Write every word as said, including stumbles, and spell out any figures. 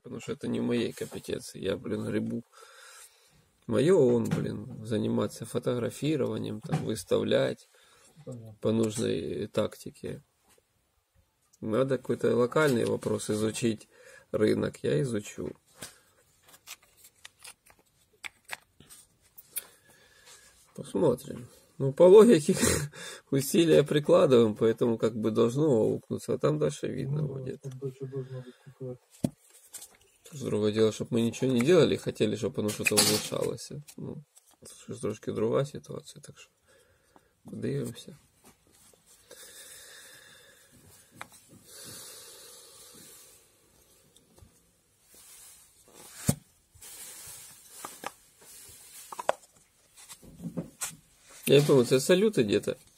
потому что это не в моей компетенции. Я, блин, грибу. Мое он, блин, заниматься фотографированием, там, выставлять по нужной тактике. Надо какой-то локальный вопрос изучить, рынок я изучу. Посмотрим. Ну, по логике усилия прикладываем, поэтому как бы должно аукнуться, а там дальше видно Ну, будет. там дальше должно быть какое-то. Другое дело, чтобы мы ничего не делали, хотели, чтобы оно что-то улучшалось. Ну, це ж трошки друга ситуація, так що подивимося. Я не помню, це салюти где-то.